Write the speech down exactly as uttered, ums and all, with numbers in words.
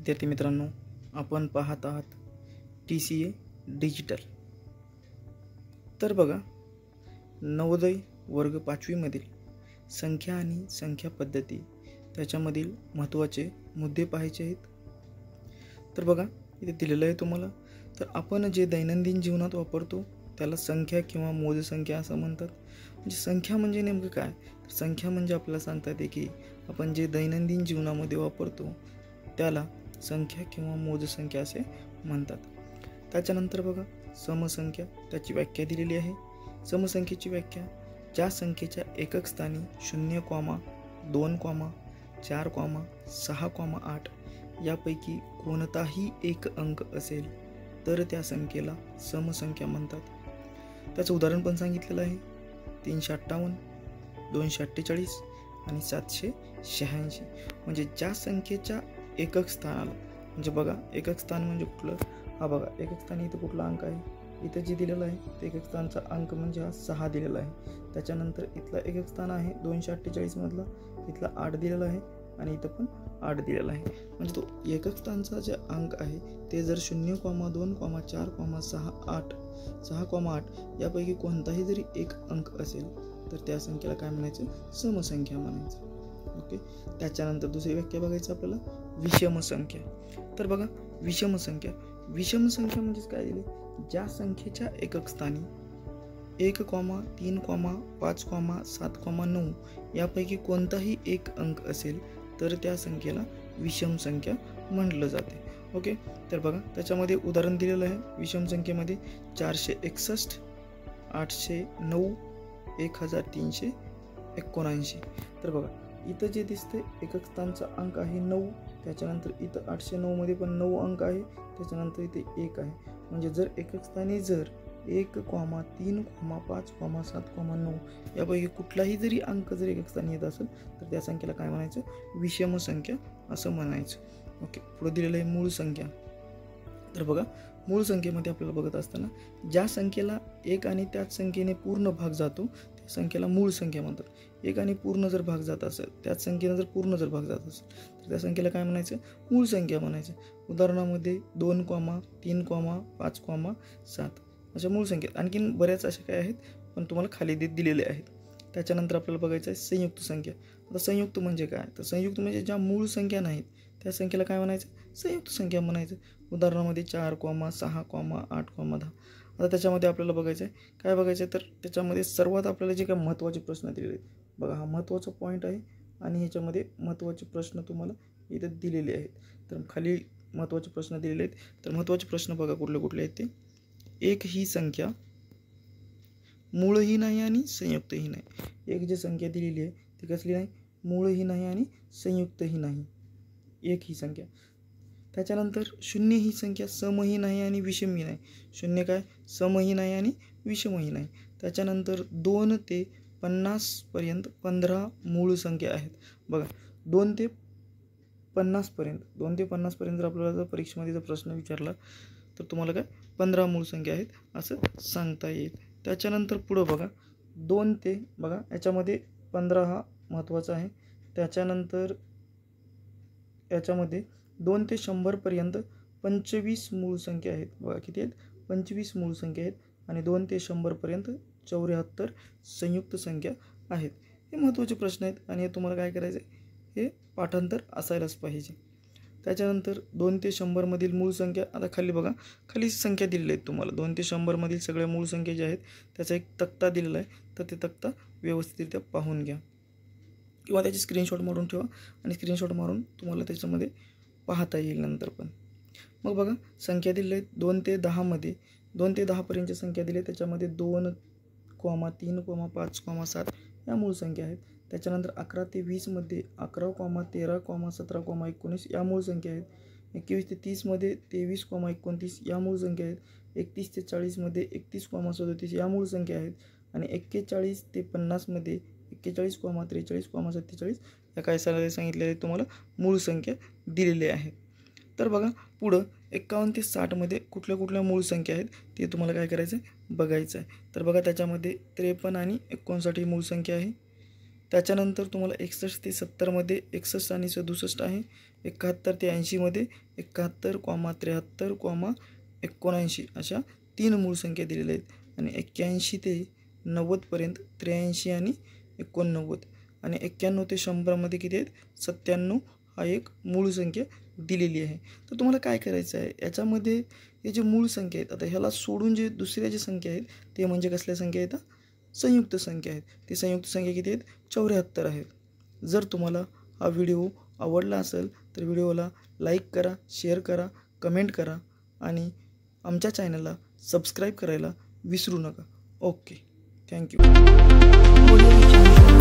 विद्यार्थी मित्रांनो, आपण पाहत आहात टी सी ए डिजिटल. तर बघा, नवोदय वर्ग पाचवीमधील संख्या आणि संख्या पद्धती त्याच्यामधील महत्त्वाचे मुद्दे पाहायचे आहेत. तर बघा, इथे दिलेलं आहे तुम्हाला. तर आपण जे दैनंदिन जीवनात वापरतो त्याला संख्या किंवा मोजसंख्या असं म्हणतात. म्हणजे संख्या म्हणजे नेमकं काय? तर संख्या म्हणजे आपल्याला सांगता येते की आपण जे दैनंदिन जीवनामध्ये वापरतो त्याला संख्या किंवा मोजसंख्या असे म्हणतात. त्याच्यानंतर बघा, समसंख्या त्याची व्याख्या दिलेली आहे. समसंख्येची व्याख्या: ज्या संख्येच्या एकक स्थानी शून्य कॉमा दोन कॉमा चार कॉमा सहा कॉमा आठ यापैकी कोणताही एक अंक असेल तर त्या संख्येला समसंख्या म्हणतात. त्याचं उदाहरण पण सांगितलेलं आहे. तीनशे अठ्ठावन्न, दोनशे अठ्ठेचाळीस आणि सातशे शहाऐंशी. म्हणजे ज्या संख्येच्या एकक स्थानाला, म्हणजे बघा एकक स्थान म्हणजे कुठलं? हा बघा, एकक स्थानी इथं कुठला अंक आहे? इथं जे दिलेलं आहे ते एकक स्थानचा अंक म्हणजे हा सहा दिलेला आहे. त्याच्यानंतर इथला एकक स्थान आहे दोनशे अठ्ठेचाळीस मधला, इथला आठ दिलेला आहे आणि इथं पण आठ दिलेला आहे. म्हणजे तो एकक स्थानचा जे अंक आहे ते जर शून्य कॉमा दोन कॉमा चार कॉमा सहा आठ सहा कॉमा आठ यापैकी कोणताही जरी एक अंक असेल तर त्या संख्येला काय म्हणायचं? समसंख्या म्हणायचं. ओके. त्याच्यानंतर दुसरी व्याख्या बघायचं आपल्याला, विषम संख्या. तर बघा, विषम संख्या विषम संख्या म्हणजेच काय दिले? ज्या संख्येच्या एकक स्थानी एक कॉमा तीन कॉमा पाच कॉमा सात कॉमा नऊ यापैकी कोणताही एक अंक असेल तर त्या संख्येला विषम संख्या म्हटलं जाते. ओके. तर बघा, त्याच्यामध्ये उदाहरण दिलेलं आहे. विषम संख्येमध्ये चारशे एकसष्ट, आठशे नऊ, एक हजार तीनशे एकोणऐंशी. तर बघा, इथं जे दिसते एकक स्थानचा अंक आहे नऊ, त्याच्यानंतर इथं आठशे नऊ मध्ये पण नऊ अंक आहे, त्याच्यानंतर इथे एक आहे. म्हणजे जर एकक स्थानी जर एक कॉमा तीन कॉमा पाच कॉमा सात कॉमा नऊ यापैकी कुठलाही जरी अंक जर एकक स्थानी येत असेल तर त्या संख्येला काय म्हणायचं? विषम संख्या असं म्हणायचं. ओके. पुढे दिलेलं आहे मूळ संख्या. तर बघा, मूळ संख्येमध्ये आपल्याला बघत असताना ज्या संख्येला एक आणि त्याच संख्येने पूर्ण भाग जातो त्या संख्येला मूळ संख्या म्हणतात. एक आणि पूर्ण जर भाग जात असेल, त्याच संख्येनं जर पूर्ण जर भाग जात असेल तर त्या संख्येला काय म्हणायचं? मूळ संख्या म्हणायचं. उदाहरणामध्ये दोन कॉमा तीन कॉमा पाच कॉमा सात अशा मूळ संख्या. आणखीन बऱ्याच अशा काय आहेत पण तुम्हाला खाली देत दिलेले आहेत. त्याच्यानंतर आपल्याला बघायचं आहे संयुक्त संख्या. आता संयुक्त म्हणजे काय? तर संयुक्त म्हणजे ज्या मूळ संख्या नाहीत त्या संख्येला काय म्हणायचं? संयुक्त संख्या म्हणायचं. उदाहरणामध्ये चार कॉमा सहा कॉमा आठ कॉमा दहा. आता त्याच्यामध्ये आपल्याला बघायचं आहे काय बघायचं आहे तर त्याच्यामध्ये सर्वात आपल्याला जे काही महत्त्वाचे प्रश्न दिलेले आहेत, बघा हा महत्त्वाचा पॉईंट आहे आणि ह्याच्यामध्ये महत्त्वाचे प्रश्न तुम्हाला इथं दिलेले आहेत. तर खाली महत्त्वाचे प्रश्न दिलेले आहेत. तर महत्त्वाचे प्रश्न बघा कुठले कुठले आहेत ते. एक ही संख्या मूळही नाही आणि संयुक्तही नाही. एक जी संख्या दिलेली आहे ती कसली नाही? मूळही नाही आणि संयुक्तही नाही. एक ही संख्या. त्याच्यानंतर शून्य ही संख्या समही नाही आणि विषमही नाही. शून्य काय? समही नाही आणि विषमही नाही. त्याच्यानंतर दोन ते पन्नासपर्यंत पंधरा मूळ संख्या आहेत. बघा, दोन ते पन्नासपर्यंत दोन ते पन्नासपर्यंत जर आपल्याला जर परीक्षेमध्ये जर प्रश्न विचारला तर तुम्हाला काय पंधरा मूळ संख्या आहेत असं सांगता येईल. त्याच्यानंतर पुढं बघा, दोन ते बघा याच्यामध्ये पंधरा हा महत्त्वाचा आहे. त्याच्यानंतर याच्यामध्ये दोन ते शंभरपर्यंत पंचवीस मूळ संख्या आहेत. बघा किती आहेत? पंचवीस मूळ संख्या आहेत. आणि दोन ते शंभरपर्यंत चौऱ्याहत्तर संयुक्त संख्या आहेत. हे महत्त्वाचे प्रश्न आहेत आणि हे तुम्हाला काय करायचं आहे? हे पाठांतर असायलाच पाहिजे. त्याच्यानंतर दोन ते शंभरमधील मूळ संख्या. आता खाली बघा, खाली संख्या दिलेल्या आहेत तुम्हाला. दोन ते शंभरमधील सगळ्या मूळ संख्या ज्या आहेत त्याचा एक तक्ता दिलेला आहे. तर ते तक्ता व्यवस्थितरित्या पाहून घ्या किंवा त्याची स्क्रीनशॉट मारून ठेवा आणि स्क्रीनशॉट मारून तुम्हाला त्याच्यामध्ये पाहता येईल नंतर पण. मग बघा, संख्या दिलेल्या आहेत दोन ते दहामध्ये. दोन ते दहापर्यंतच्या संख्या दिल्या त्याच्यामध्ये दोन कॉमा तीन कॉमा पाच कॉमा सात या मूळ संख्या आहेत. त्याच्यानंतर अकरा ते वीसमध्ये अकरा कॉमा तेरा कॉमा सतरा कॉमा एकोणीस या मूळ संख्या आहेत. एकवीस ते तीसमध्ये तेवीस कॉमा एकोणतीस या मूळ संख्या आहेत. एकतीस ते चाळीसमध्ये एकतीस कॉमा सदतीस या मूळ संख्या आहेत. आणि एक्केचाळीस ते पन्नासमध्ये एक्केचाळीस कॉमा त्रेचाळीस कॉमा सत्तेचाळीस या काय सांगितलेल्या आहेत तुम्हाला मूळ संख्या दिलेल्या आहेत. तर बघा, पुढं एक्कावन्न ते साठमध्ये कुठल्या कुठल्या मूळ संख्या आहेत ते तुम्हाला काय करायचं आहे? बघायचं आहे. तर बघा, त्याच्यामध्ये त्रेपन्न आणि एकोणसाठ ही मूळ संख्या आहे. त्याच्यानंतर तुम्हाला एकसष्ट ते सत्तरमध्ये एकसष्ट आणि सदुसष्ट आहे. एकाहत्तर ते ऐंशीमध्ये एकाहत्तर कॉमा त्र्याहत्तर कॉमा एकोणऐंशी अशा तीन मूळ संख्या दिलेल्या आहेत. आणि एक्क्याऐंशी ते नव्वदपर्यंत त्र्याऐंशी आणि एकोणनव्वद आणि एक्क्याण्णव ते शंभरमध्ये किती आहेत सत्त्याण्णव हा एक मूळ संख्या दिलेली आहे. तर तुम्हाला काय करायचं आहे याच्यामध्ये हे जे मूळ संख्या आहेत आता ह्याला सोडून जे दुसऱ्या जे संख्या आहेत ते म्हणजे कसल्या संख्या आहेत संयुक्त संख्या आहेत. ते संयुक्त संख्या किती आहेत चौऱ्याहत्तर आहेत. जर तुम्हाला हा व्हिडिओ आवडला असेल तर व्हिडिओला लाईक करा, शेअर करा, कमेंट करा आणि आमच्या चॅनलला सबस्क्राईब करायला विसरू नका. Okay, thank you.